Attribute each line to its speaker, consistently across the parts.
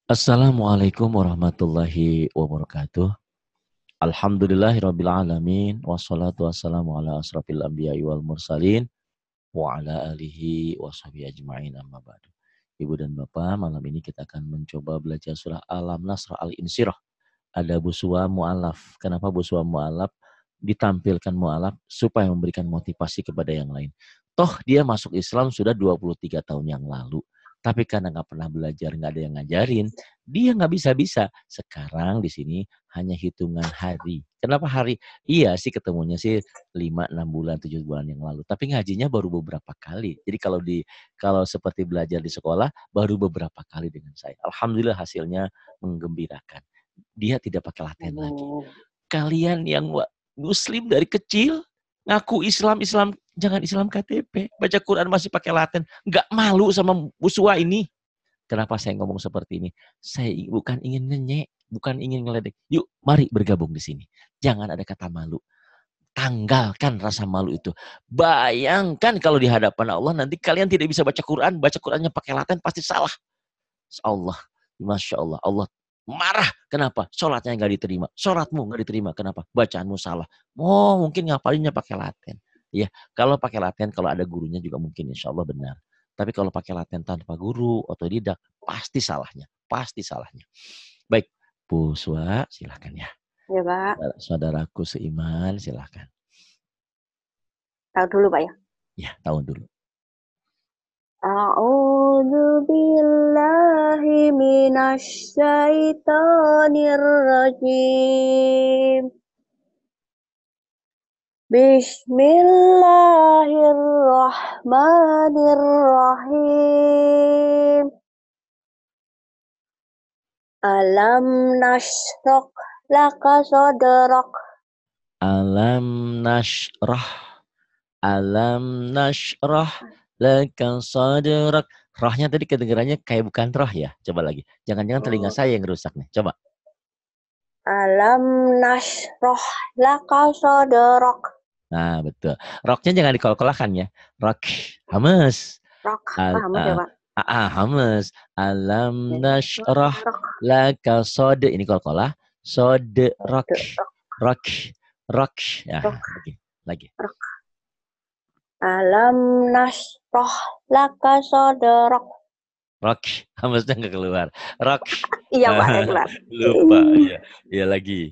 Speaker 1: Assalamualaikum warahmatullahi wabarakatuh. Alhamdulillahirabbil alamin wassalatu wassalamu ala asrofil anbiya'i wal mursalin wa ala alihi washabihi ajma'in amma ba'du. Ibu dan Bapak, malam ini kita akan mencoba belajar surah Alam Nasr Al-Insyirah. Ada buswa mu'alaf. Kenapa buswa mu'alaf? Ditampilkan mu'alaf supaya memberikan motivasi kepada yang lain. Toh dia masuk Islam sudah 23 tahun yang lalu. Tapi karena nggak pernah belajar, nggak ada yang ngajarin, dia nggak bisa-bisa. Sekarang di sini hanya hitungan hari. Kenapa hari? Iya sih ketemunya sih 5, 6 bulan, 7 bulan yang lalu. Tapi ngajinya baru beberapa kali. Jadi kalau seperti belajar di sekolah, baru beberapa kali dengan saya. Alhamdulillah hasilnya menggembirakan. Dia tidak pakai laten lagi. Kalian yang muslim dari kecil, ngaku Islam, jangan Islam KTP. Baca Quran masih pakai laten. Nggak malu sama buswa ini. Kenapa saya ngomong seperti ini? Saya bukan ingin ngenyek, bukan ingin ngeledek. Yuk, mari bergabung di sini. Jangan ada kata malu. Tanggalkan rasa malu itu. Bayangkan kalau di hadapan Allah nanti kalian tidak bisa baca Quran, baca Qurannya pakai laten pasti salah. Allah, Masya Allah, Allah marah. Kenapa? Sholatnya nggak diterima. Sholatmu nggak diterima. Kenapa? Bacaanmu salah. Oh, mungkin ngapalinnya pakai laten. Ya, kalau pakai laten, kalau ada gurunya juga mungkin insya Allah benar. Tapi kalau pakai laten tanpa guru, otodidak, pasti salahnya. Pasti salahnya. Baik, Bu Swa, silahkan ya.
Speaker 2: Ya, Pak.
Speaker 1: Saudaraku seiman, silahkan.
Speaker 2: Tahu dulu, Pak ya.
Speaker 1: Ya, tahun dulu.
Speaker 2: A'udzu billahi minasy syaithanir rajim. Bismillahirrahmanirrahim. Alam nashrah laka sadrak.
Speaker 1: Alam nashrah. Alam nashrah laka sadrak. Rohnya tadi kedengarannya kayak bukan roh ya. Coba lagi. Jangan-jangan telinga saya yang rusak nih. Coba.
Speaker 2: Alam nashrah laka sadrak.
Speaker 1: Nah, betul. Roknya jangan dikol-kolakan ya. Rok. Hames.
Speaker 2: Rok.
Speaker 1: Al,
Speaker 2: Paham ya, Pak?
Speaker 1: hames. Alam nashrah laka sod. Ini kol-kolah. Sodrak. Rok. Rok. Ya, lagi. Lagi.
Speaker 2: Alam nashrah laka sadrak.
Speaker 1: Rock, hamesnya nggak keluar. Rock.
Speaker 2: Iya, Pak, ya keluar.
Speaker 1: Lupa, ya. Ya lagi.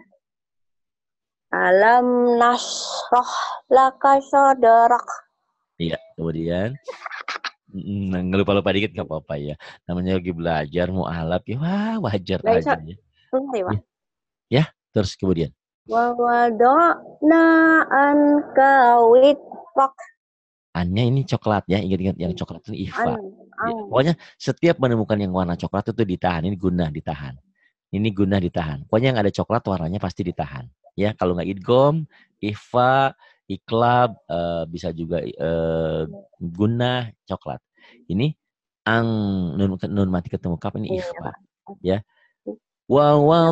Speaker 2: Alam nashrah laka sadrak.
Speaker 1: Iya, kemudian ngelupa-lupa dikit nggak apa-apa ya. Namanya lagi belajar mu'alaf ya, wah wajar aja ya. Ya, ya, terus kemudian.
Speaker 2: Wa wada'na anka witrak.
Speaker 1: Annya ini coklat ya, ingat-ingat yang coklat itu ifa. Ya, pokoknya setiap menemukan yang warna coklat itu ditahan, ini guna ditahan. Ini guna ditahan. Pokoknya yang ada coklat warnanya pasti ditahan. Ya, kalau nggak idgom, ifa, iklab, bisa juga guna coklat. Ini ang nun mati ketemu kap ini ifa. Ya. Wa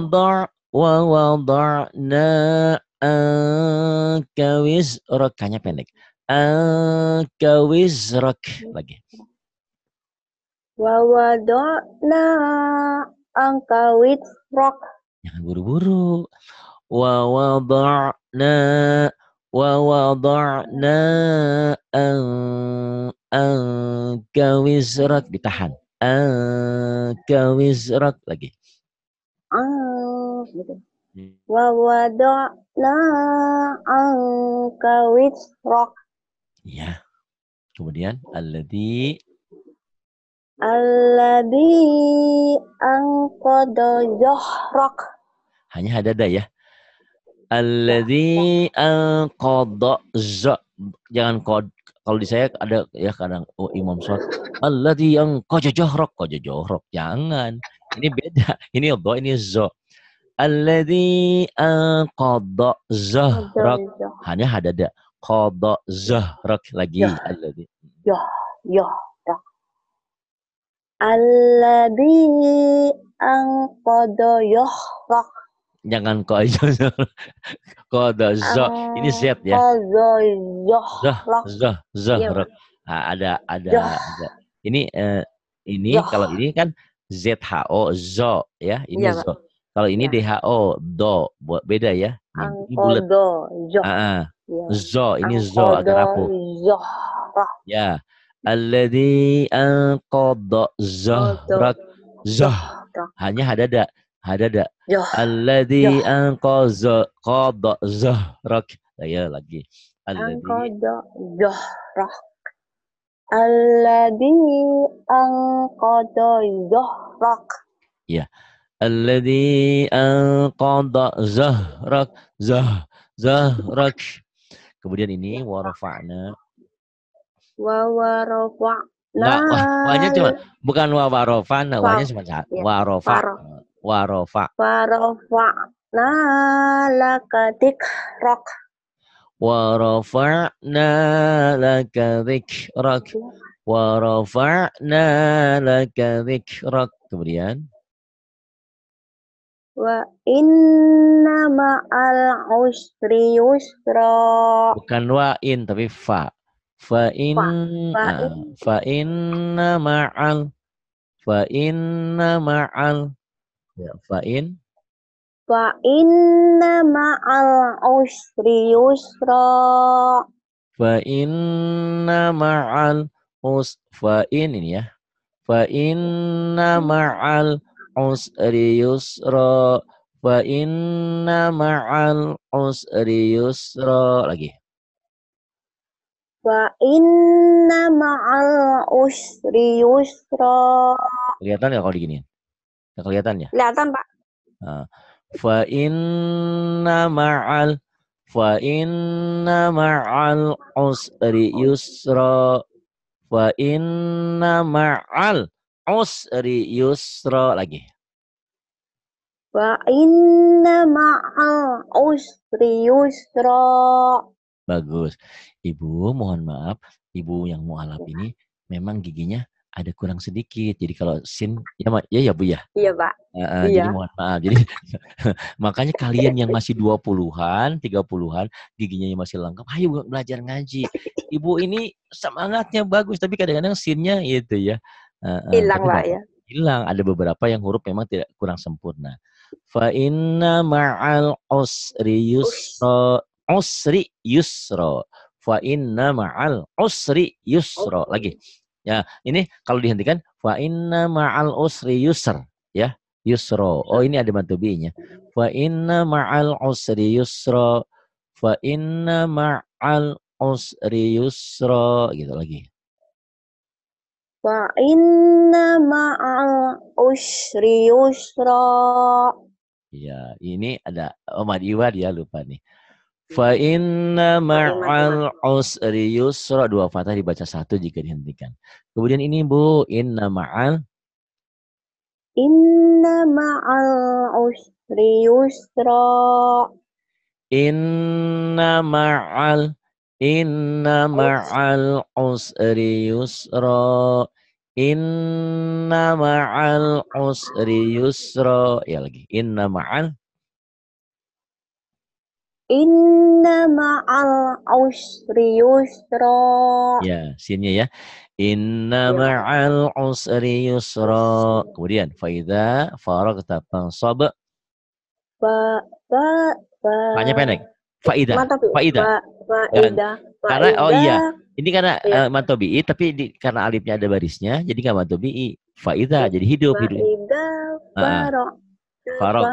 Speaker 1: wada'na anka wizrak, kayaknya pendek. Anka wizrak lagi.
Speaker 2: Wa wada'na anka witrak.
Speaker 1: Jangan buru-buru. Wa wada'na anka wizrak, ditahan. Anka wizrak lagi.
Speaker 2: Gitu. Wa wada'na anka witrak.
Speaker 1: Ya. Kemudian alladzi
Speaker 2: anqadha zahrak.
Speaker 1: hanya hadada ya. Alladzi anqadha za. Jangan kod. Kalau di saya ada ya kadang imam sholat. Alladzi anqadha jahrak. Qadha jahrak. Jangan. Ini beda. Ini dha, ini za. Alladzi anqadha zahrak. Hanya hadada. Qadha zahrak lagi. Alladzi.
Speaker 2: Ya. Alladzi anqadha yahrak.
Speaker 1: Jangan qadha za. Ini Z ya. Zahrak. Nah, ada. Ini kalau ini kan ZHO, zo ya, ini
Speaker 2: Iya, Pak.
Speaker 1: zo. Kalau ini
Speaker 2: Ya.
Speaker 1: DHO, do, beda ya. Ini bulat.
Speaker 2: Angkodo zoh. Ya.
Speaker 1: Zo, ini zo agak
Speaker 2: Angkodo
Speaker 1: rapuh.
Speaker 2: zohrah.
Speaker 1: Ya. Alladzi anqadha
Speaker 2: Kodo
Speaker 1: zahrak. Zah.
Speaker 2: zohrah.
Speaker 1: Hanya hadada. Hadada.
Speaker 2: Zoh.
Speaker 1: Alladzi
Speaker 2: Zoh.
Speaker 1: qadha zahrak. Ya lagi. Alladzi.
Speaker 2: Angkodo zohrah. Alladzi angkodo zohrak.
Speaker 1: Ya. Alladzi anqadha zahrak. Zahrak. Kemudian ini warafa'na.
Speaker 2: Wawarofa'na.
Speaker 1: Enggak, wahnya cuma bukan warafa'na, wahnya cuma satu.
Speaker 2: Ya.
Speaker 1: Warofa. Warofa.
Speaker 2: Warofa'na lakadik rok.
Speaker 1: Warafa'na laka dzikrak. Warafa'na laka dzikrak. Kemudian
Speaker 2: Wa inna ma'al usri yusra.
Speaker 1: bukan wa'in tapi fa. Fa'in fa'inna ma'al fa'inna ma'al ya fa'in
Speaker 2: Wa inna ma'al usri yusra.
Speaker 1: fa'inna ma'al fa'in ini ya. Fa'inna ma'al usri yusra. Fa'inna ma'al usri yusra. Lagi.
Speaker 2: Wa inna ma'al usri yusra.
Speaker 1: Kelihatan nggak kalau diginiin? Nggak kelihatan ya?
Speaker 2: Kelihatan, Pak.
Speaker 1: Fa'inna ma'al usri yusra. Fa'inna ma'al usri yusra. Lagi.
Speaker 2: Wa inna ma'al usri yusra.
Speaker 1: Bagus. Ibu, mohon maaf. Ibu yang mualaf ini memang giginya ada kurang sedikit. Jadi kalau sin, ya Bu ya.
Speaker 2: Iya, Pak.
Speaker 1: Jadi mohon maaf. Jadi makanya kalian yang masih 20-an, 30-an, giginya yang masih lengkap, ayo belajar ngaji. Ibu ini semangatnya bagus, tapi kadang-kadang sinnya itu ya.
Speaker 2: Hilang, Pak ya.
Speaker 1: Hilang. Ada beberapa yang huruf memang tidak kurang sempurna. Fa inna ma'al usri yusra. Usri yusra. Fa inna ma'al usri yusra. Lagi. Ya, ini kalau dihentikan fa inna ma'al usri yusr, ya. Yusra. Oh, ini ada mantubinya. Fa inna ma'al usri yusra. Fa inna ma'al usri yusra gitu lagi.
Speaker 2: Wa inna ma'al usri yusra.
Speaker 1: Ya, ini ada Mad Iwa dia lupa nih. Fa inna ma'al usri yusra. Dua fathah dibaca satu jika dihentikan. Kemudian ini Bu, inna ma'al
Speaker 2: usri yusra.
Speaker 1: Inna ma'al usri yusra. Inna ma'al usri yusra. Ya lagi. Inna ma'al
Speaker 2: usri yusra.
Speaker 1: ya, sinnya ya. Inna ma'al usri yusra. Kemudian faidha faragta fansab. Fa-nya pendek. Faida. Faida. Karena oh iya, ini karena mantobi'i tapi karena alifnya ada barisnya jadi nggak mantobi'i. Faida jadi hidup. Farog.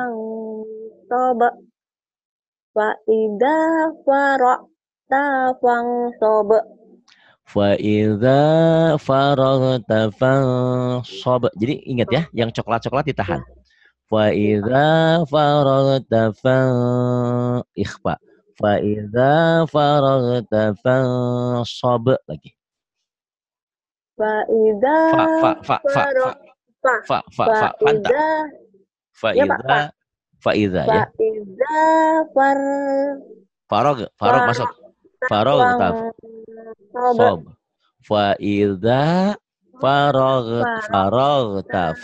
Speaker 2: Faida faragta fansab.
Speaker 1: Faida faragta fansab. Jadi ingat ya, yang coklat-coklat ditahan. Faida faragta ikhfa. Faida faragta fansab lagi.
Speaker 2: Faida
Speaker 1: Farag masuk. Faragta sob. Faida faragta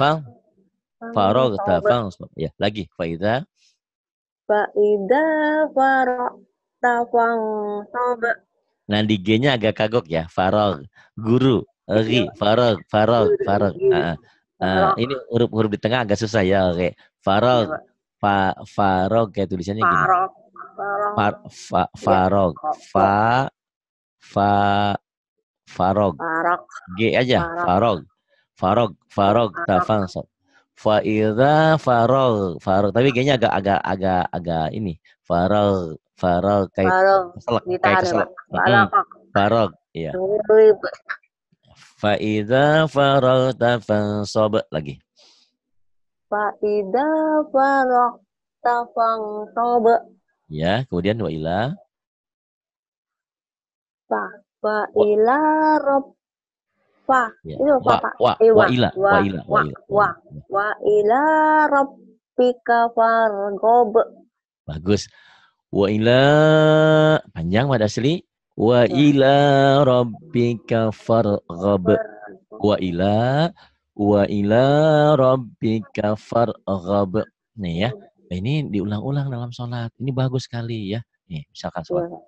Speaker 1: sob. Ya, lagi faida
Speaker 2: faragta fansab.
Speaker 1: Nah, di G-nya agak kagok ya. Farag, guru, ri, farag.
Speaker 2: Farok.
Speaker 1: Ini huruf-huruf di tengah agak susah ya. Oke.
Speaker 2: Iya,
Speaker 1: Farog.
Speaker 2: Pak.
Speaker 1: Farog kayak tulisannya gini.
Speaker 2: Farok. Farok. Ya.
Speaker 1: Farog.
Speaker 2: Kok. Kok.
Speaker 1: Fa fa farog.
Speaker 2: Farok.
Speaker 1: G aja.
Speaker 2: Farok.
Speaker 1: Farog. Farog. Farog
Speaker 2: Farok.
Speaker 1: tafan. Fa idza farog. Farog. Tapi kayaknya agak ini. Farog. Farog kayak
Speaker 2: Farok.
Speaker 1: keselak. Kayak
Speaker 2: Ditahan ya, Pak.
Speaker 1: keselak.
Speaker 2: Farok.
Speaker 1: Farog. Iya.
Speaker 2: Rib.
Speaker 1: Fa idza faragta fansab lagi.
Speaker 2: Faida farok. Tafang sobe.
Speaker 1: Ya, kemudian wa ila.
Speaker 2: Fa ila rob. Fa.
Speaker 1: Ya.
Speaker 2: Itu apa, Pak?
Speaker 1: Wa ila. Wa ila. Wa ila.
Speaker 2: Wa ila rabbika fargob.
Speaker 1: Bagus. Wa ila panjang mad asli. Wa
Speaker 2: Ya.
Speaker 1: ila rabbika farghab. Wa ila rabbika farghab. Nih ya. Ini diulang-ulang dalam sholat. Ini bagus sekali ya. Nih, misalkan sholat.
Speaker 2: Ya.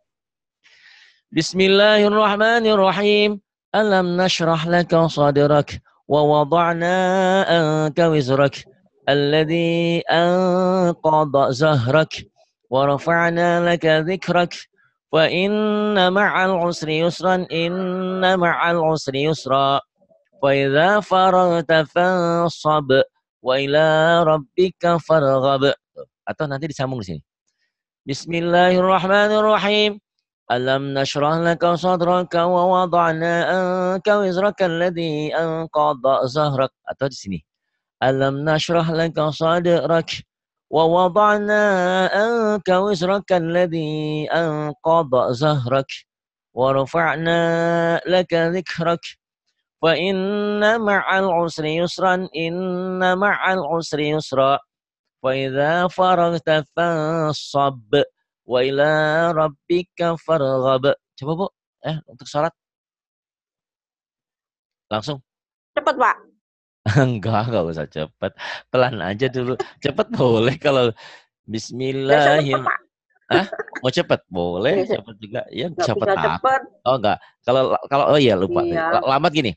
Speaker 1: Bismillahirrahmanirrahim. Alam nashrah laka sadrak wa wada'na anka wizrak alladhi anqadha zahrak wa rafa'na laka dhikrak fa inna ma'al usri yusran inna ma'al usri yusra fa idza faragta fansab wa ila rabbika farghab. Atau nanti disambung di sini. Bismillahirrahmanirrahim. Alam nashrah laka sadraka wa wada'na anka wizraka alladhi anqadha zahrak. Atau di sini. Alam nashrah laka sadrak wa wada'na anka wizraka alladhi anqadha zahrak wa rafa'na laka dhikrak fa inna ma'al usri yusran inna ma'al usri yusra fa idza faragta fansab wa ila rabbika farghab. Coba Bu, untuk sholat langsung.
Speaker 2: Cepat, Pak.
Speaker 1: Enggak usah cepat. Pelan aja dulu. Cepat boleh kalau
Speaker 2: Biasa cepat,
Speaker 1: bismillahirrahmanirrahim.
Speaker 2: Pak.
Speaker 1: Mau cepat boleh,
Speaker 2: Biasa.
Speaker 1: cepat juga. Ya,
Speaker 2: Nggak
Speaker 1: siapa
Speaker 2: bisa
Speaker 1: takut.
Speaker 2: cepat.
Speaker 1: Oh enggak. Kalau oh iya lupa tadi.
Speaker 2: Iya.
Speaker 1: Lambat gini.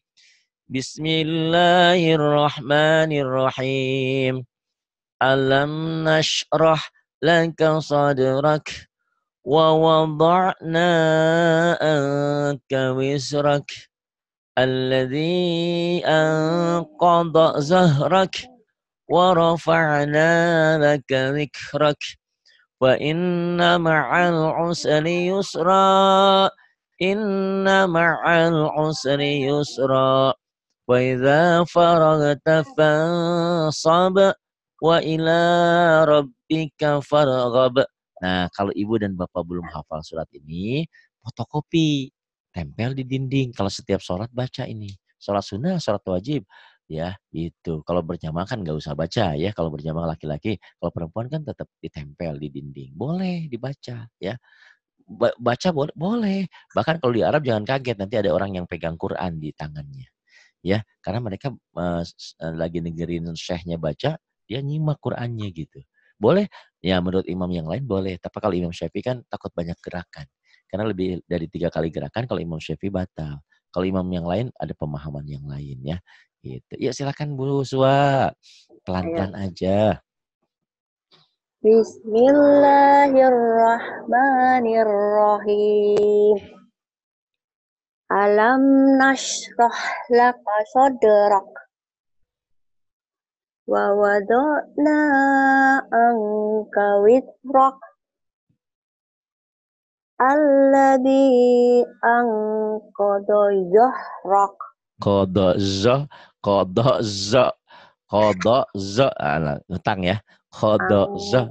Speaker 1: Bismillahirrahmanirrahim. Alam nashrah laka sadrak wa wada'na anka wizrak alladhi anqadha zahrak wa rafa'na laka dhikrak fa inna ma'al usri yusra inna ma'al usri yusra wa idza faragta fansab wa ila rabbika farghab. Nah, kalau ibu dan bapak belum hafal surat ini, fotokopi, tempel di dinding. Kalau setiap sholat baca ini. Sholat sunnah, sholat wajib. Ya, itu. Kalau berjamaah kan nggak usah baca ya. Kalau berjamaah laki-laki, kalau perempuan kan tetap ditempel di dinding. Boleh dibaca ya. Baca boleh. Bahkan kalau di Arab jangan kaget, nanti ada orang yang pegang Quran di tangannya. Ya, karena mereka lagi dengerin syekhnya baca, dia nyimak Qurannya gitu. Boleh, ya menurut imam yang lain boleh. Tapi kalau Imam Syafi'i kan takut banyak gerakan. Karena lebih dari 3 kali gerakan kalau Imam Syafi'i batal. Kalau imam yang lain ada pemahaman yang lain ya. Gitu. Ya silakan Bu Swa. Pelan-pelan aja.
Speaker 2: Bismillahirrahmanirrahim. Alam nashrah laka sadrak wa wada'na anka wizrak alladhi anqadha zahrak.
Speaker 1: Qadha za, utang ya. Qadha za,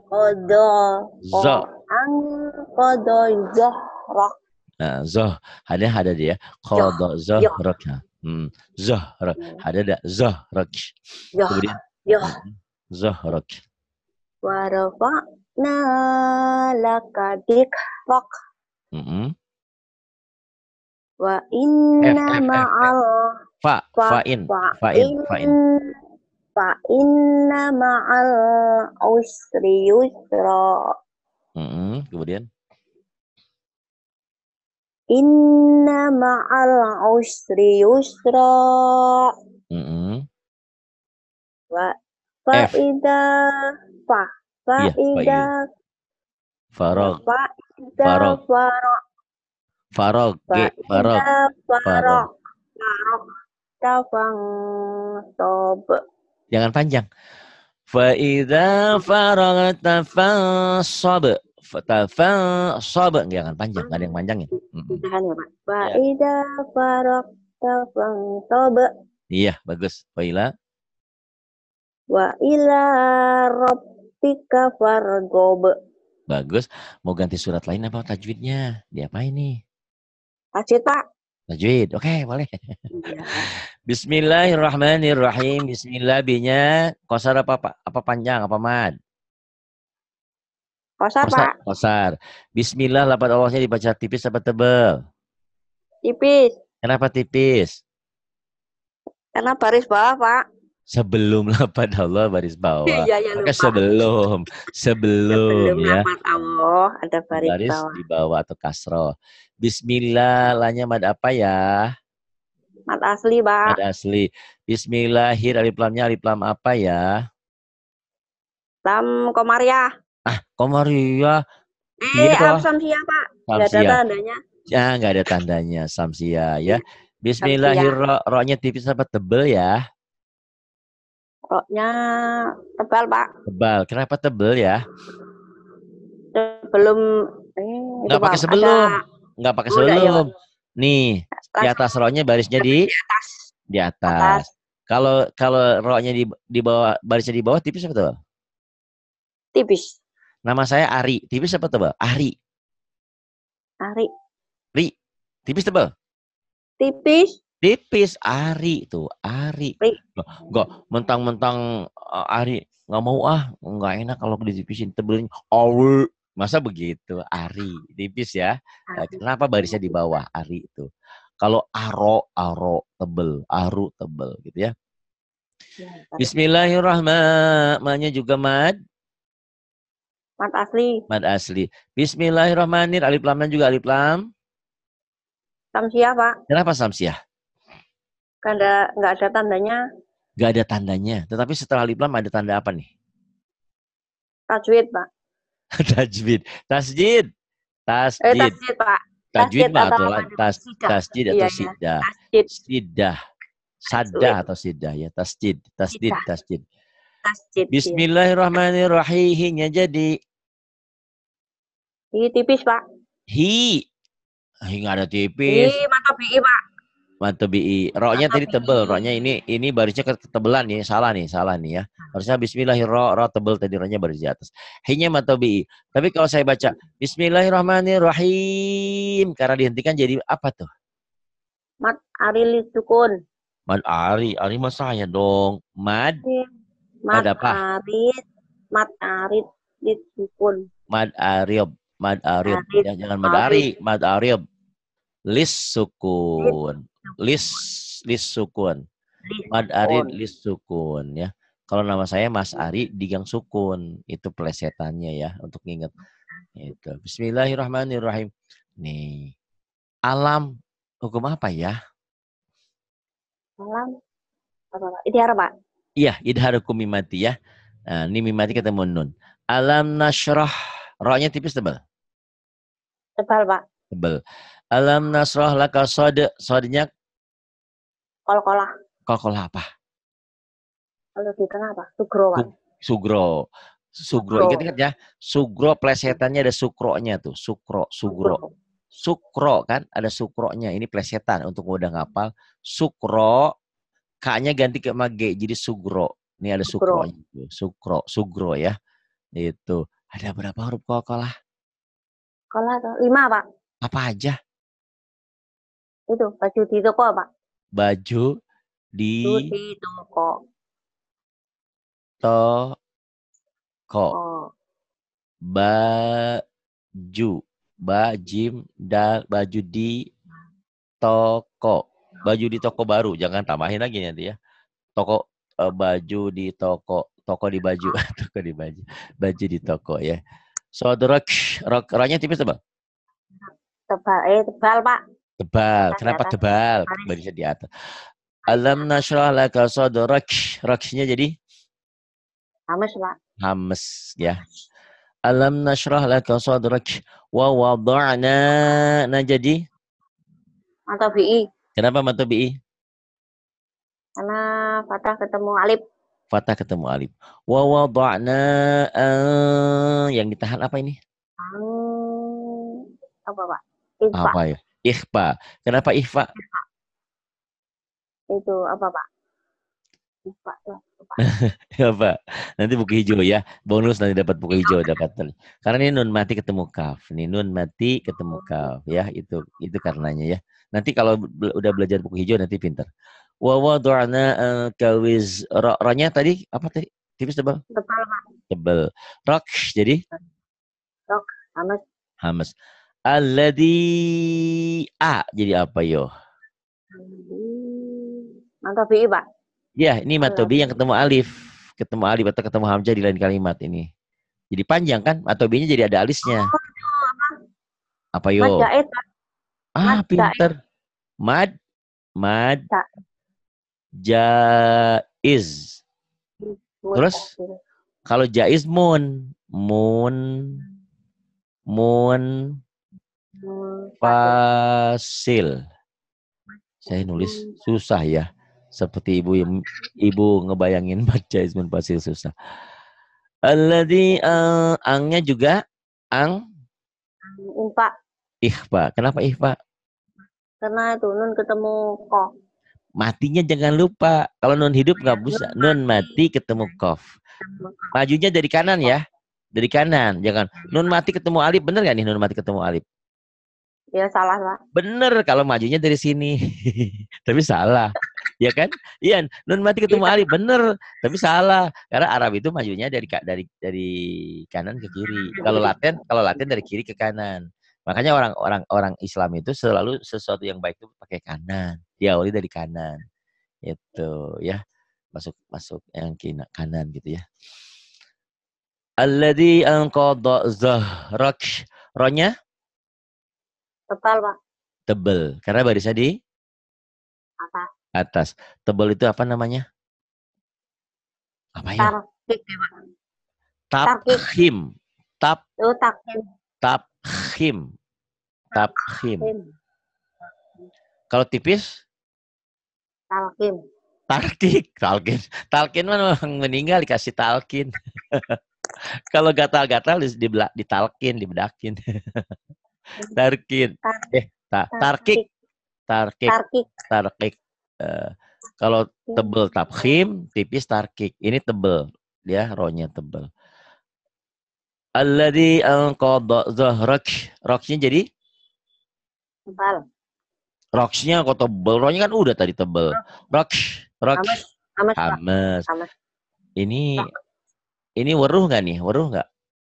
Speaker 2: Anqadha zahrak.
Speaker 1: Nah, ada dia. Qadha zahrak. Zahrak. Ada zahrak. Kemudian zahrak.
Speaker 2: Wa rafa'na laka dhikrak. Wa inna ma'al
Speaker 1: fa'in.
Speaker 2: Fa inna ma'al usri yusra.
Speaker 1: Kemudian
Speaker 2: Inna ma'al usri yusra. Wa
Speaker 1: F.
Speaker 2: faida fa
Speaker 1: Iya,
Speaker 2: faida
Speaker 1: farog.
Speaker 2: faida
Speaker 1: Farog.
Speaker 2: farog
Speaker 1: Farog. G. Farog.
Speaker 2: faida
Speaker 1: Farog.
Speaker 2: farog farog tafang sob.
Speaker 1: Jangan panjang. Fa'idha faragta fansab. Fansab. Jangan panjang. Nggak ada yang panjangin.
Speaker 2: Tahan ya Pak.
Speaker 1: Ya.
Speaker 2: Faida farog tafang sob.
Speaker 1: Iya, bagus. Fa'ila.
Speaker 2: Wa ila rabbika fargob.
Speaker 1: Bagus. Mau ganti surat lain apa tajwidnya? Diapain nih?
Speaker 2: Tajwid Pak.
Speaker 1: Tajwid. Oke, boleh.
Speaker 2: Iya.
Speaker 1: Bismillahirrahmanirrahim. Bismillah B-nya qasar apa Pak? Apa panjang? Apa mad?
Speaker 2: Kosa
Speaker 1: Qasar.
Speaker 2: Pak.
Speaker 1: Qasar. Bismillah lafaz Allahnya dibaca tipis apa tebal?
Speaker 2: Tipis.
Speaker 1: Kenapa tipis?
Speaker 2: Karena baris bawah Pak.
Speaker 1: Sebelum lafaz Allah baris bawah.
Speaker 2: Iya ya
Speaker 1: Maka
Speaker 2: lupa.
Speaker 1: sebelum ya.
Speaker 2: lafaz Allah ada baris
Speaker 1: Baris
Speaker 2: bawah.
Speaker 1: di bawah atau kasroh. Bismillah lanya mad apa ya?
Speaker 2: Mat asli Pak.
Speaker 1: Mad asli. Bismillahir alif lamnya alif lam apa ya?
Speaker 2: Lam komariah.
Speaker 1: Komaria. Iya toh.
Speaker 2: Samsia Pak. Nggak ada
Speaker 1: Samsia.
Speaker 2: tandanya.
Speaker 1: Ya, nggak ada tandanya. Samsia ya. Bismillahirrahmanirrahim. Roknya tipis apa tebel ya?
Speaker 2: Roknya tebal Pak.
Speaker 1: Tebal. Kenapa tebel ya?
Speaker 2: Sebelum
Speaker 1: Nggak pakai sebelum. Nggak pakai sebelum.
Speaker 2: Ya,
Speaker 1: Nih, di atas roknya barisnya di atas. Kalau roknya di bawah, barisnya di bawah tipis apa tebal?
Speaker 2: Tipis.
Speaker 1: Nama saya Ari. Tipis apa tebal? Ari.
Speaker 2: Ari.
Speaker 1: Ri. Tipis tebal?
Speaker 2: Tipis.
Speaker 1: Tipis. Ari tuh. Ari. Enggak. Mentang-mentang Ari. Nggak mau nggak enak kalau ditipisin tebelnya. Ari. Masa begitu? Ari. Tipis ya. Kenapa barisnya di bawah? Ari itu. Kalau aro tebel. Aru tebel gitu ya. Bismillahirrahmanirrahim. Juga mad.
Speaker 2: Mad asli.
Speaker 1: Mad asli. Bismillahirrahmanirrahim. Alif lamnya juga alif lam.
Speaker 2: Samsiah Pak.
Speaker 1: Kenapa samsiah?
Speaker 2: Karena nggak ada tandanya.
Speaker 1: Nggak ada tandanya. Tetapi setelah alif lam ada tanda apa nih?
Speaker 2: Tajwid Pak.
Speaker 1: Tajwid. Tasjid.
Speaker 2: Tasjid Pak.
Speaker 1: Tajwid atau
Speaker 2: tasjid
Speaker 1: atau sidah. Sidah. Sadah atau sidah ya. Tasjid. Tasjid. Bismillahirrahmanirrahim. Jadi
Speaker 2: hi tipis Pak.
Speaker 1: Hi nggak ada tipis.
Speaker 2: Hi matobi'i Pak.
Speaker 1: Matobi'i. Roknya tadi tebel. Roknya ini barisnya ketebelan nih. Salah nih ya. Harusnya Bismillahirrahmanirrahim. Ro tebel tadi roknya baris di atas. Hi-nya matobi'i. Tapi kalau saya baca Bismillahirrahmanirrahim karena dihentikan jadi apa tuh?
Speaker 2: Mad ari sukun.
Speaker 1: Mad ari. Ari mah saya dong. Mad apa?
Speaker 2: Mad arid sukun.
Speaker 1: Mad arib. Ya, jangan mad ari. Mad arib. Lis sukun. Lis sukun. Mad arid lis sukun ya. Kalau nama saya Mas Ari digang sukun. Itu plesetannya ya untuk nginget. Itu. Bismillahirrahmanirrahim. Nih. Alam hukum apa ya?
Speaker 2: Alam apa Pak? Idhar Pak.
Speaker 1: Iya, idhar hukum mimati ya. Nah, ini mimati ketemu nun. Alam nasrah. Roknya tipis tebal?
Speaker 2: Tebal Pak.
Speaker 1: Tebal. Alam nasrah laka sodnya
Speaker 2: Kol-kolah.
Speaker 1: Kol-kolah apa?
Speaker 2: Kalau di tengah apa? Sugro Pak.
Speaker 1: Sugro. Ingat ya. Sugro plesetannya ada sukronya tuh. Sukro kan ada sukronya. Ini plesetan untuk mudah ngapal. Sukro. K-nya ganti ke G. Jadi sugro. Ini ada sukronya. Sugro ya. Itu. Ada berapa huruf kol-kolah?
Speaker 2: Kolah 5 Pak.
Speaker 1: Apa aja?
Speaker 2: Itu baju di toko Pak.
Speaker 1: Baju di
Speaker 2: toko.
Speaker 1: Baju di toko. Baju di toko baru. Jangan tambahin lagi nanti ya. Toko baju di toko. Toko di baju. Toko di baju. Baju di toko ya. Sodrok. Roknya tipis tebal?
Speaker 2: Tebal Pak.
Speaker 1: Tebal. Kenapa tebal? Barisnya di atas. Alam nashrah laka sodrok. Roknya jadi?
Speaker 2: Hamas, Pak.
Speaker 1: Hames ya. Alam nashrah laka sadrak wa wada'na. Nah jadi
Speaker 2: Atau BI.
Speaker 1: kenapa matobi'i?
Speaker 2: Karena fathah ketemu alif.
Speaker 1: Fathah ketemu alif. Wa wada'na yang ditahan apa ini?
Speaker 2: Apa, Pak? Ikhfa.
Speaker 1: Apa ya? Ikhfa. Kenapa ikhfa?
Speaker 2: Itu apa, Pak? Ikhfa. Pak.
Speaker 1: Apa? Nanti buku hijau ya. Bonus nanti dapat buku hijau dapat. Karena ini nun mati ketemu kaf. Ini nun mati ketemu kaf ya. Itu karenanya ya. Nanti kalau udah belajar buku hijau nanti pintar. Wa wada'na kawiz ra-nya tadi apa tadi? Tipis tebal?
Speaker 2: Tebal, Pak.
Speaker 1: Tebal. Rak jadi
Speaker 2: Rok. Hamas.
Speaker 1: hamas. Alladhi jadi apa yo?
Speaker 2: Atau BI, Pak.
Speaker 1: Ya, ini matobi yang ketemu alif. Ketemu alif atau ketemu hamzah di lain kalimat ini. Jadi panjang kan? Matobinya jadi ada alisnya. Apa
Speaker 2: Mad
Speaker 1: yo?
Speaker 2: jait, Pak. Mad
Speaker 1: Pinter. Mad jaiz. Terus kalau jaiz mun fasil. Saya nulis susah ya. Seperti ibu ngebayangin mad jaiz mun fasil susah. Alladzi angnya juga
Speaker 2: Ikhfa.
Speaker 1: Ikhfa. Kenapa ikhfa?
Speaker 2: Karena itu nun ketemu kof.
Speaker 1: Matinya jangan lupa. Kalau nun hidup nggak bisa. Nun mati ketemu kof. Majunya dari kanan ya. Dari kanan. Jangan. Nun mati ketemu alif. Bener nggak nih nun mati ketemu alif?
Speaker 2: Ya salah, Pak.
Speaker 1: Bener kalau majunya dari sini. Tapi salah. Ya kan? Iya, nun mati ketemu alif. Bener. Tapi salah. Karena Arab itu majunya dari kanan ke kiri. Kalau Latin dari kiri ke kanan. Makanya orang Islam itu selalu sesuatu yang baik itu pakai kanan. Diawali dari kanan. Itu ya. Masuk yang kanan gitu ya. Alladzi anqadha zahrak. Ronya
Speaker 2: Tebal, Pak.
Speaker 1: tebel. Karena barisnya di atas. Tebel itu apa namanya? Apa ya?
Speaker 2: Tarkik, Pak.
Speaker 1: Tabkhim.
Speaker 2: Takhim.
Speaker 1: Tabkhim. Kalau tipis?
Speaker 2: Talqin.
Speaker 1: Talkin mah orang meninggal dikasih talkin. Kalau gatal-gatal ditalkin, dibedakin. Tarkin. Tarkik. Kalau tebel tabkhim, tipis tarkik. Ini tebel, dia rohnya tebel. Alladzi anqadha zahrak. Roknya jadi
Speaker 2: Tebal.
Speaker 1: roksnya kok tebel, rohnya kan udah tadi tebel. Roks. Hames. Ini weruh nggak nih? Weruh nggak?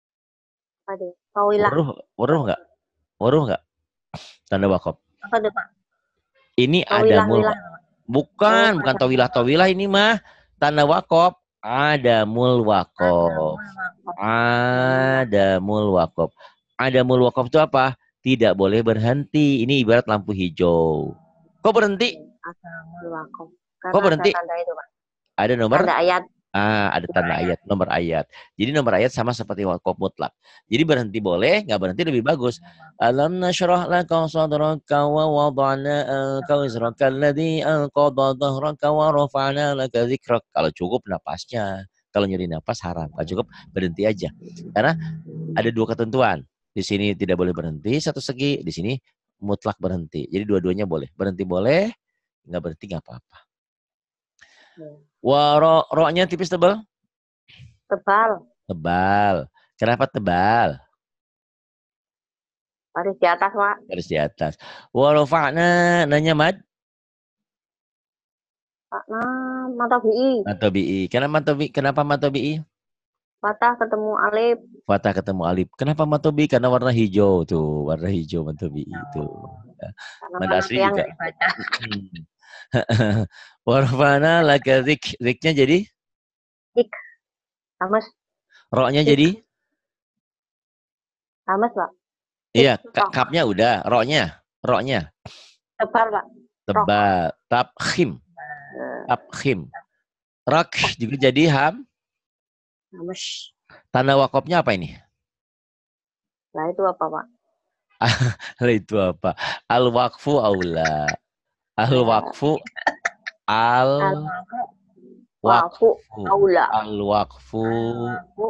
Speaker 1: Weruh nggak? Tanda wakaf.
Speaker 2: Apa itu, Pak?
Speaker 1: Ini ada mul. Bukan tawilah ini mah tanda wakaf. Ada mul wakaf. Ada mul wakaf itu apa? Tidak boleh berhenti. Ini ibarat lampu hijau. Kok berhenti? Kok berhenti? Ada nomor?
Speaker 2: Ada ayat.
Speaker 1: Ada tanda ayat, nomor ayat. Jadi nomor ayat sama seperti wakaf mutlak. Jadi berhenti boleh, nggak berhenti lebih bagus. Alam nashrah laka sadraka wa wada'na anka wizraka alladzi anqadha dhahraka wa rafa'na laka dzikrak. Kalau cukup napasnya. Kalau nyuri napas haram. Kalau cukup berhenti aja. Karena ada dua ketentuan. Di sini tidak boleh berhenti satu segi, di sini mutlak berhenti. Jadi dua-duanya boleh. Berhenti boleh, nggak berhenti nggak apa-apa. Ro-nya tipis tebal? Tebal. Kenapa tebal?
Speaker 2: Baris di atas, Pak.
Speaker 1: Baris di atas. Wa rafa'na nanya mad? Matobi'i. Kenapa matobi'i?
Speaker 2: Fathah ketemu alif.
Speaker 1: Kenapa matobi'i? Karena warna hijau tuh, warna hijau matobi'i itu. Mad asli juga. Warfana laka ziknya jadi?
Speaker 2: Hamas.
Speaker 1: Ro-nya jadi?
Speaker 2: Hamas, Pak.
Speaker 1: Iya, kapnya udah. Ro-nya.
Speaker 2: Tebal, Pak.
Speaker 1: Tebal. Tabkhim. Rak juga jadi
Speaker 2: Ames.
Speaker 1: Tanda wakofnya apa ini?
Speaker 2: Lah itu apa, Pak?
Speaker 1: Itu apa? Al-waqfu aula.
Speaker 2: Lah,
Speaker 1: Al-waqfu al
Speaker 2: al-wafu wafu
Speaker 1: waqfu
Speaker 2: aula.
Speaker 1: al-waqfu
Speaker 2: Al-wafu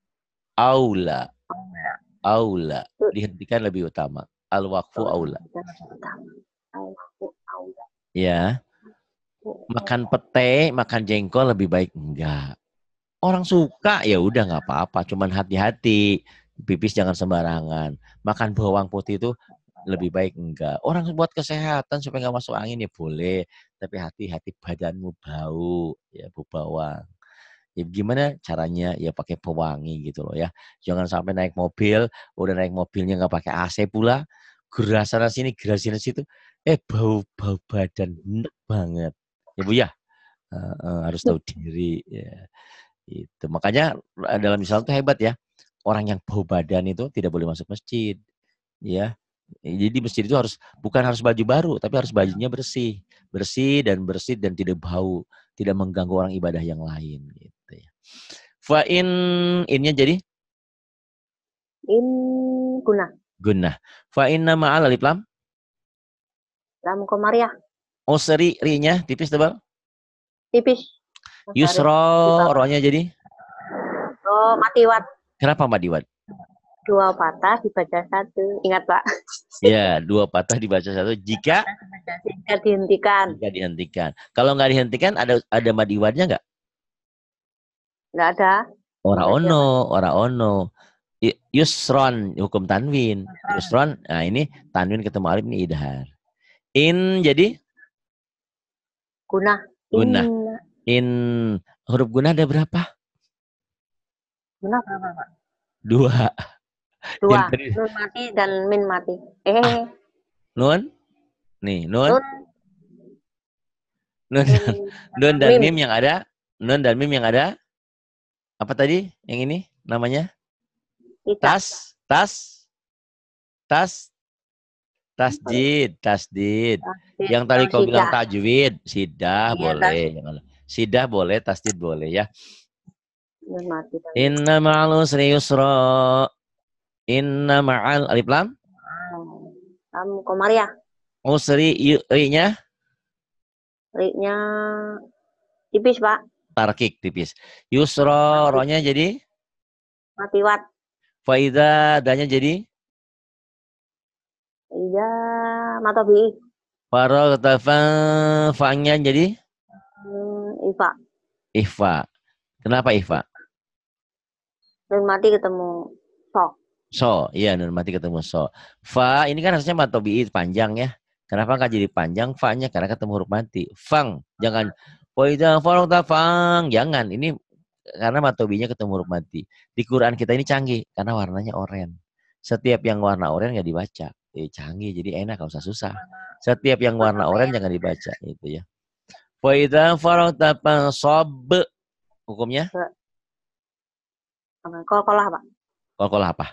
Speaker 1: aula.
Speaker 2: aula.
Speaker 1: Aula.
Speaker 2: Itu
Speaker 1: Dihentikan lebih utama. Al-waqfu aula.
Speaker 2: kita pertama. Al-wafu aula.
Speaker 1: Ya. Makan pete, makan jengkol lebih baik enggak. Orang suka ya udah nggak apa-apa, cuman hati-hati, pipis jangan sembarangan. Makan bawang putih itu lebih baik enggak. Orang buat kesehatan supaya nggak masuk angin ya boleh, tapi hati-hati badanmu bau, ya bau bawang. Ya gimana caranya ya pakai pewangi gitu loh ya. Jangan sampai naik mobil, udah naik mobilnya nggak pakai AC pula, geras sana sini, geras sana situ, bau badan enak banget. Ya Bu ya, harus tahu diri ya. Itu. Makanya dalam Islam itu hebat ya. Orang yang bau badan itu tidak boleh masuk masjid, ya. Jadi masjid itu bukan harus baju baru, tapi harus bajunya bersih, bersih dan tidak bau, tidak mengganggu orang ibadah yang lain, gitu ya. Fa'in innya jadi
Speaker 2: In guna.
Speaker 1: gunnah. Fa'in nama alif lam.
Speaker 2: Lam komariah.
Speaker 1: Usri ri-nya tipis tebal.
Speaker 2: Tipis. Mas Arif.
Speaker 1: Yusro
Speaker 2: Di bawah.
Speaker 1: ro-nya jadi.
Speaker 2: Oh, matiwat.
Speaker 1: Kenapa Mbak Diwat?
Speaker 2: Dua patah dibaca satu. Ingat, Pak.
Speaker 1: Ya, dua patah dibaca satu jika
Speaker 2: Jika dihentikan.
Speaker 1: dihentikan. Kalau nggak dihentikan ada mad iwadnya nggak?
Speaker 2: Nggak ada.
Speaker 1: Ora
Speaker 2: Nggak ada, Pak.
Speaker 1: ono. Yusron hukum tanwin. Yusron, nah ini tanwin ketemu alif ini idhar. In jadi
Speaker 2: Guna.
Speaker 1: gunah.
Speaker 2: Inna.
Speaker 1: In huruf gunah ada berapa?
Speaker 2: Guna berapa, Pak?
Speaker 1: Dua. Yang
Speaker 2: Dua.
Speaker 1: tadi
Speaker 2: Nun mati dan min mati.
Speaker 1: nun, nih nun,
Speaker 2: Nun.
Speaker 1: nun,
Speaker 2: Nun.
Speaker 1: nun dan
Speaker 2: Mim.
Speaker 1: mim yang ada, nun dan mim yang ada. Apa tadi? Yang ini namanya?
Speaker 2: Tidak.
Speaker 1: Tas, tasdid. Yang tadi kau bilang
Speaker 2: Sidah.
Speaker 1: tajwid, sidah
Speaker 2: Iya,
Speaker 1: boleh. Sidah boleh, tasdid boleh ya.
Speaker 2: nun mati dan min.
Speaker 1: Inna ma'al usri yusra. Inna ma'al alif lam.
Speaker 2: Lam komariah.
Speaker 1: Usri ri-nya
Speaker 2: Ri-nya tipis, Pak.
Speaker 1: tarkik tipis. Yusra ro-nya jadi
Speaker 2: Matiwat.
Speaker 1: faida danya jadi
Speaker 2: Iya, matobi.
Speaker 1: faro fa-nya jadi
Speaker 2: Ifa.
Speaker 1: ihfa. Kenapa ihfa?
Speaker 2: Nun mati ketemu sok.
Speaker 1: So, iya nun mati ketemu so. Fa ini kan harusnya matobi panjang ya. Kenapa nggak jadi panjang fa-nya? Karena ketemu huruf mati. Fang, jangan faida farota fang, jangan. Ini karena matobinya ketemu huruf mati. Di Quran kita ini canggih karena warnanya oranye. Setiap yang warna oranye nggak dibaca. Canggih, jadi enak, nggak usah susah. Setiap yang warna oranye jangan dibaca, gitu ya. Faida farota sob, hukumnya?
Speaker 2: Kol-kolah, Pak.
Speaker 1: Kol apa?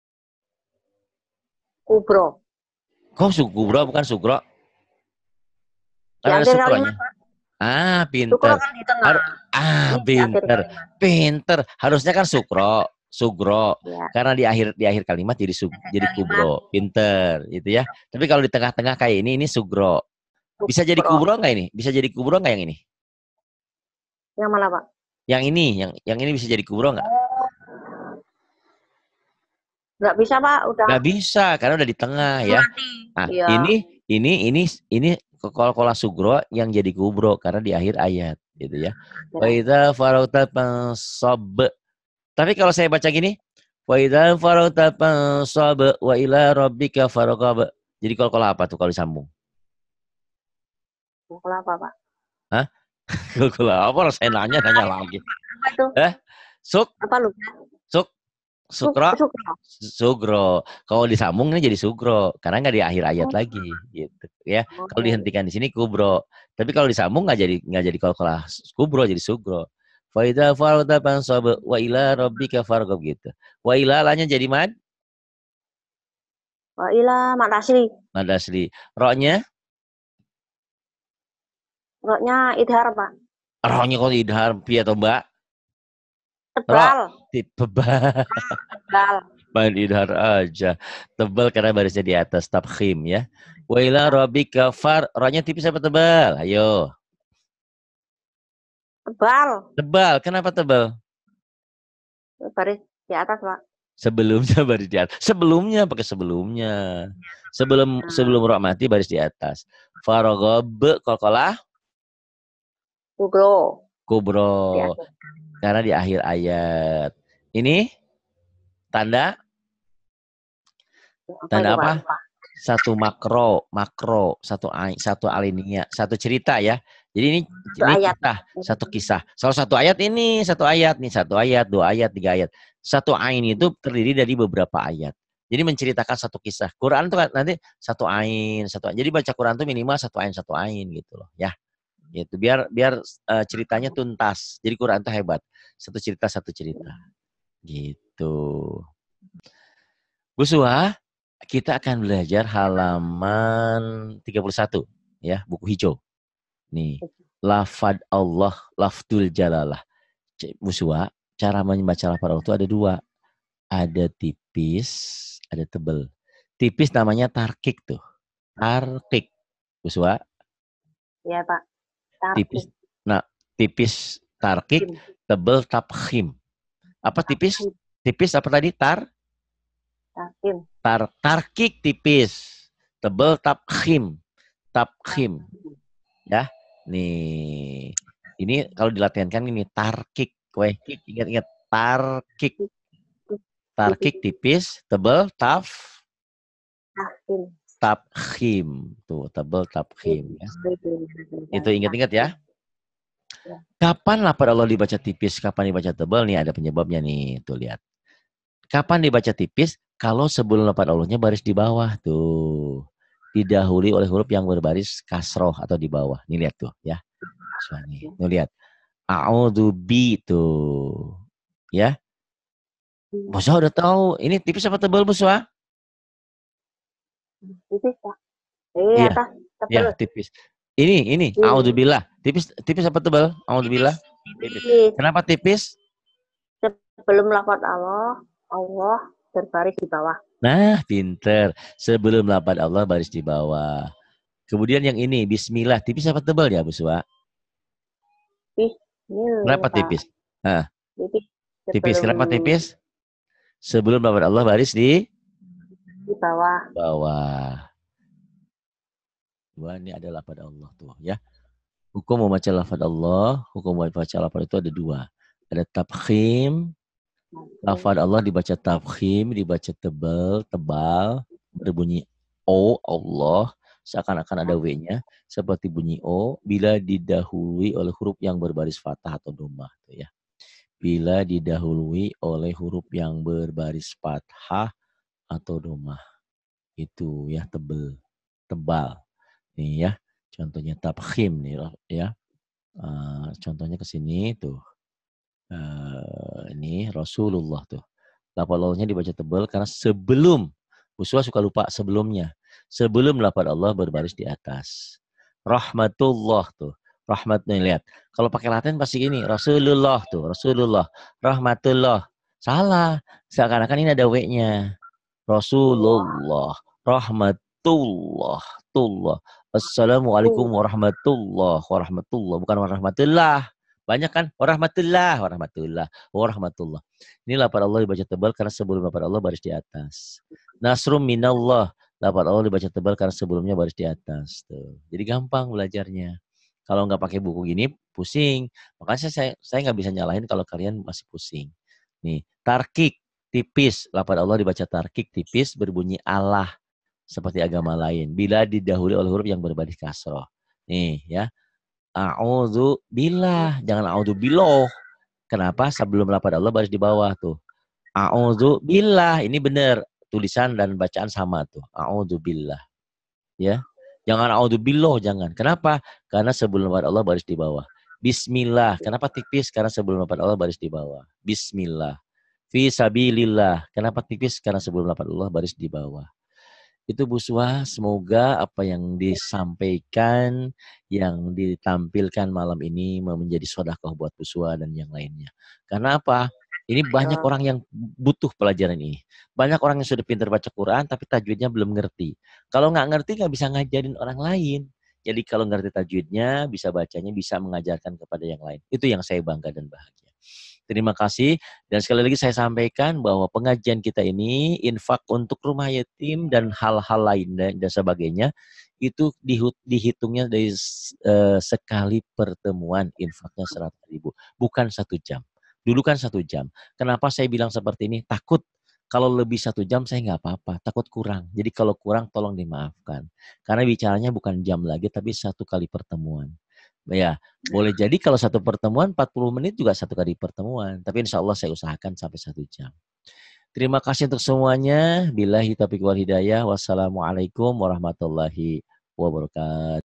Speaker 2: Kubro.
Speaker 1: Kok sugro bukan sugro?
Speaker 2: Di
Speaker 1: Kan ada
Speaker 2: akhir
Speaker 1: sukronya.
Speaker 2: kalimat, Pak. Sukro
Speaker 1: Pinter.
Speaker 2: kan di tengah. Ini di akhir
Speaker 1: Pinter.
Speaker 2: kalimat.
Speaker 1: Pinter. Harusnya kan sugro.
Speaker 2: Ya.
Speaker 1: Karena di akhir kalimat jadi kubro. Pinter, gitu ya. Tapi kalau di tengah-tengah kayak ini sugro. Bisa jadi
Speaker 2: Kubro.
Speaker 1: kubro nggak ini? Bisa jadi kubro nggak yang ini?
Speaker 2: Yang mana, Pak?
Speaker 1: Yang ini, yang ini bisa jadi kubro nggak?
Speaker 2: Nggak bisa, Pak. Udah
Speaker 1: Nggak bisa, karena udah di tengah ya.
Speaker 2: mati.
Speaker 1: Nah,
Speaker 2: Iya.
Speaker 1: ini kola sugro yang jadi kubro karena di akhir ayat, gitu ya. Wa idza farauta fansab. Tapi kalau saya baca gini, wa idza farauta fansab wa ila rabbika farghab. Jadi kalau apa tuh kalau disambung?
Speaker 2: Kol apa, Pak?
Speaker 1: Hah? Kalau apa saya nanya lagi.
Speaker 2: Apa itu? Apa lu?
Speaker 1: Sukro,
Speaker 2: Sukro.
Speaker 1: sugro. Kalau disambung ini jadi sugro karena nggak di akhir ayat lagi, gitu ya. Kalau dihentikan di sini kubro. Tapi kalau disambung nggak jadi kalau kubro jadi sugro. Fa idza faragta fansab wa ila rabbika farghab gitu. Wa ila lanya jadi mad
Speaker 2: Wa ila mad asli.
Speaker 1: mad asli. Ro-nya
Speaker 2: Ro-nya idhar, Pak.
Speaker 1: ro-nya kok idhar pi atau mbak?
Speaker 2: Tebal.
Speaker 1: Tebal.
Speaker 2: Tebal.
Speaker 1: Main idhar aja. Tebal karena barisnya di atas tabkhim ya. Wa ila rabbika far. Ra-nya tipis apa tebal? Ayo.
Speaker 2: Tebal.
Speaker 1: Tebal. Kenapa tebal?
Speaker 2: Baris di atas, Pak.
Speaker 1: Sebelumnya baris di atas. Sebelumnya pakai sebelumnya. Sebelum ra mati baris di atas. Faragab qalqalah
Speaker 2: Kubro.
Speaker 1: kubro. Karena di akhir ayat. Ini tanda
Speaker 2: Itu,
Speaker 1: apa?
Speaker 2: Pak?
Speaker 1: Satu makro, satu alinea, satu cerita ya. Jadi ini
Speaker 2: ayat.
Speaker 1: kisah, satu kisah. Salah satu ayat ini, satu ayat nih, satu ayat, dua ayat, tiga ayat. Satu ain itu terdiri dari beberapa ayat. Jadi menceritakan satu kisah. Quran tuh nanti satu ain, satu ain. Jadi baca Quran tuh minimal satu ain gitu loh, ya. Gitu. Biar ceritanya tuntas. Jadi Quran tuh hebat. Satu cerita. Gitu. Bu Suha, kita akan belajar halaman 31 ya, buku hijau. Nih, lafad Allah, lafdul jalalah. Muswa, cara membaca lafad Allah itu ada dua. Ada tipis, ada tebel. Tipis namanya tarkik tuh. Tarkik. Muswa.
Speaker 2: Iya, Pak. Tarkik.
Speaker 1: Tipis. Nah, tipis tarkik, tebel tabkhim. Apa tipis? Tipis apa tadi? Tarkik tipis, tebel tabkhim. Ya. Nih. Ini kalau dilatihankan ini tarkik, ingat tarkik. Tarkik tipis, tebel tabkhim. Tuh, tebel tabkhim ya. Itu ingat-ingat ya. Kapan lafaz Allah dibaca tipis, kapan dibaca tebal? Nih ada penyebabnya nih, tuh lihat. Kapan dibaca tipis? Kalau sebelum lafaz Allahnya baris di bawah tuh. Didahului oleh huruf yang berbaris kasroh atau di bawah. Nih lihat tuh ya. Nih lihat. A'udzubi tuh. Ya. Boswa udah tahu. Ini tipis apa tebal, Boswa?
Speaker 2: Tipis, Pak.
Speaker 1: Iya.
Speaker 2: Tebal.
Speaker 1: Ya, tipis. Ini. A'udzubillah. Tipis apa tebal? A'udzubillah. Tipis. Kenapa tipis?
Speaker 2: Sebelum lafaz Allah berbaris di bawah.
Speaker 1: Nah, pinter. Sebelum lafaz Allah baris di bawah. Kemudian yang ini, bismillah. Tipis apa tebal ya, Bu Suwa? Kenapa tipis? Nah, tipis. Kenapa tipis? Sebelum lafaz Allah baris di
Speaker 2: bawah.
Speaker 1: Wah, ini ada lafaz Allah tuh ya. Hukum membaca lafaz Allah, hukum membaca lafaz itu ada dua. Ada tabkhim. Lafaz Allah dibaca tabkhim, dibaca tebal, berbunyi O, Allah. Seakan-akan ada W-nya, seperti bunyi O, bila didahului oleh huruf yang berbaris fathah atau dhammah. Ya. Bila didahului oleh huruf yang berbaris fathah atau dhammah. Itu ya, tebal. Nih ya, contohnya tabkhim nih ya. Contohnya ke sini tuh. Ini Rasulullah tuh. Lafaz Allahnya dibaca tebal karena sebelum, Uswa suka lupa sebelumnya. Sebelum lafaz Allah berbaris di atas. Rahmatullah tuh. Rahmatnya lihat. Kalau pakai Latin pasti gini. Rasulullah tuh. Rasulullah. Rahmatullah. Salah. Seakan-akan ini ada W-nya. Rasulullah. Rahmatullah. Tullah. Assalamualaikum warahmatullah. Bukan warahmatullah. Banyak kan? Warahmatullah. Ini lafaz Allah dibaca tebal karena sebelum lafaz Allah baris di atas. Nasrum minallah. Lafaz Allah dibaca tebal karena sebelumnya baris di atas. Tuh. Jadi gampang belajarnya. Kalau nggak pakai buku gini, pusing. Makanya saya nggak bisa nyalahin kalau kalian masih pusing. Nih, tarkik, tipis. Lafaz Allah dibaca tarkik, tipis, berbunyi Allah. Seperti agama lain. Bila didahului oleh huruf yang berbaris kasroh. Nih ya. A'udzu billah. Jangan a'udzu billah. Kenapa? Sebelum lafaz Allah baris di bawah tuh. A'udzu billah. Ini benar. Tulisan dan bacaan sama tuh. A'udzu billah. Ya. Jangan a'udzu billah. Jangan. Kenapa? Karena sebelum lafaz Allah baris di bawah. Bismillah. Kenapa tipis? Karena sebelum lafaz Allah baris di bawah. Bismillah. Fi sabilillah. Kenapa tipis? Karena sebelum lafaz Allah baris di bawah. Itu Bu Suha, semoga apa yang disampaikan, yang ditampilkan malam ini menjadi sedekah buat Bu Suha dan yang lainnya. Karena apa? Ini banyak orang yang butuh pelajaran ini. Banyak orang yang sudah pintar baca Quran, tapi tajwidnya belum ngerti. Kalau nggak ngerti, nggak bisa ngajarin orang lain. Jadi kalau ngerti tajwidnya, bisa bacanya, bisa mengajarkan kepada yang lain. Itu yang saya bangga dan bahagia. Terima kasih. Dan sekali lagi saya sampaikan bahwa pengajian kita ini, infak untuk rumah yatim dan hal-hal lain dan sebagainya, itu dihitungnya dari sekali pertemuan infaknya 100.000. Bukan 1 jam. Dulu kan 1 jam. Kenapa saya bilang seperti ini? Takut kalau lebih 1 jam saya nggak apa-apa. Takut kurang. Jadi kalau kurang tolong dimaafkan. Karena bicaranya bukan jam lagi tapi 1 kali pertemuan. Ya, boleh jadi kalau 1 pertemuan 40 menit juga 1 kali pertemuan. Tapi insya Allah saya usahakan sampai 1 jam. Terima kasih untuk semuanya. Billahi taufiq wal hidayah. Wassalamualaikum warahmatullahi wabarakatuh.